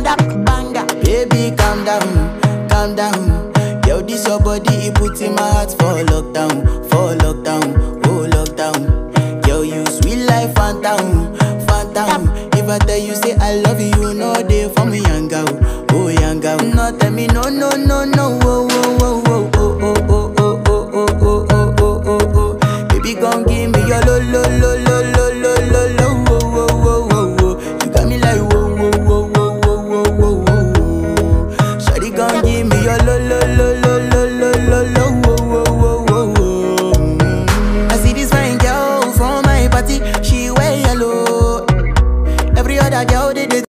banger. Baby, calm down, calm down. Yo, this your body, it puts in my heart for lockdown, oh lockdown. Yo, you sweet life, phantom, phantom. If I tell you say I love you, no day for me, young girl, oh young girl. No tell me no, no, no, no, oh.